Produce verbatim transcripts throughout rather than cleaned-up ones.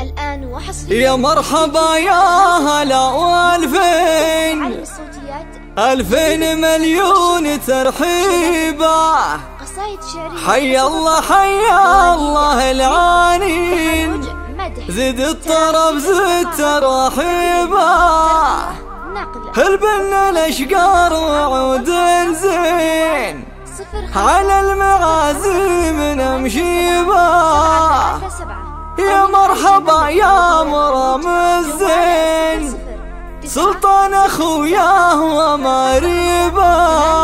الآن وحصريا يا مرحبا يا هلا والفين عالم الصوتيات ألفين مليون ترحيبا قصائد شعرية. حي الله حي الله العانين زد الطرب زد ترحيبا هل بنا الاشقار وعود زين على المعازيم نمشي با يا مرحبا يا مرام الزين سلطان اخوياه ومريبا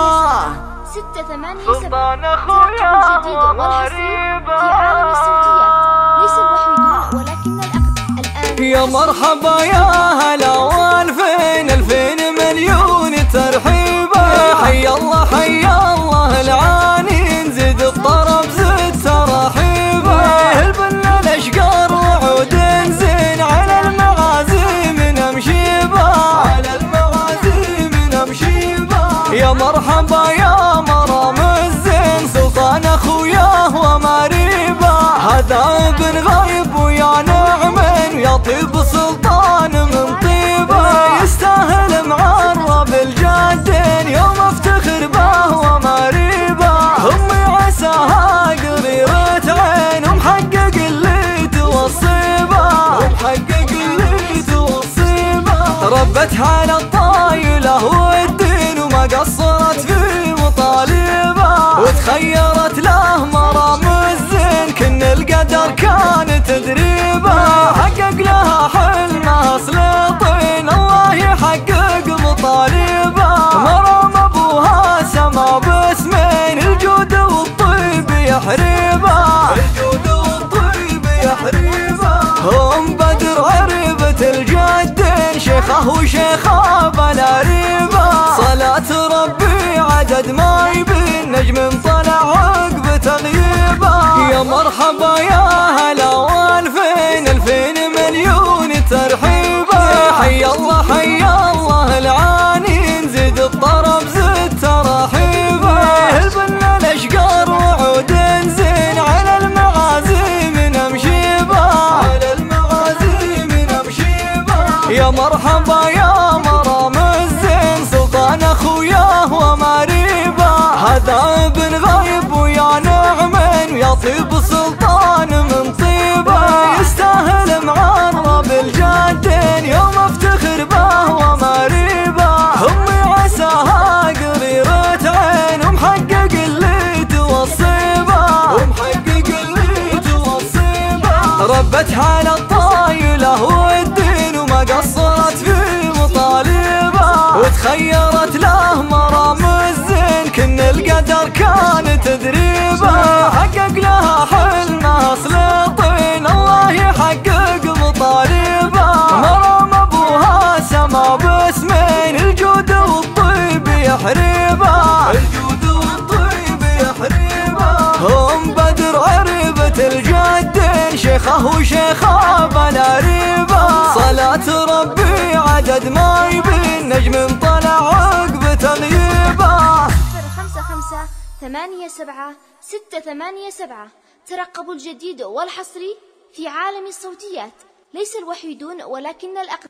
سلطان اخوياه ومريبا في عالم الصوتيات ليس الوحيدون ولكن الأقدم. الآن يا مرحبا يا هلا والفين ألفين مليون ترحيبا حي الله حي الله العانين زد الطرب زد ترحيبا هل بنا الاشقار وعود زين على المعازيم نمشي با على المعازيم نمشي با يا مرحبا يا مرام الزين سلطان اخوياه ومريبا هذا ابن غايب ويا نعم يا طيب سلطان من طيبه يستاهل معرب الجادين يوم افتخر به ومريبه امي عساها قريرة عين ومحقق اللي توصيبه ومحقق اللي توصيبه ربتها على الطايله والدين وما قصرت في مطالبه وتخيرت له مرام الزين كن القدر كان تدريبه حقق لها حلمها سلطين الله يحقق مطالبه مرام ابوها سما باسمين الجود والطيب يحريبه الجود والطيب يحريبه هم بدر عريبة الجدين شيخه وشيخه بلا ريبه صلاة ربي عدد ما يبين نجم طلع عقب تغييبه يا مرحبا يا هلا والفين ألفين مليون ترحيبا حي الله حي الله العانين زد الطرب زد ترحيبا هل بنا الاشقار وعود زين على المعازيم نمشي با على المعازيم نمشي با يا مرحبا يا مرام الزين سلطان اخوياه ومريبا هذا ابن غايب ويا نعم يا طيب سلطان من طيبه يستاهل معرب الجادين يوم افتخر به ومريبه امي عساها قريرة عين ومحقق اللي توصيبه ومحقق اللي توصيبه ربتها على الطايله والدين وما قصرت في مطالبه وتخيرت له مرام الزين كن القدر كان تدريبه حقق لها حلمها سلطين الله يحقق مطالبه مرام ابوها سما باسمين الجود والطيب يحريبه الجود والطيب يحريبه هم بدر عريبة الجدين شيخه وشيخه بلا ريبه صلاة ربي عدد ما يبين نجم طلع عقب تغييبه خمسة خمسة ثمانية سبعة ستة ثمانية سبعة. ترقبوا الجديد والحصري في عالم الصوتيات ليس الوحيدون ولكن الأقدم.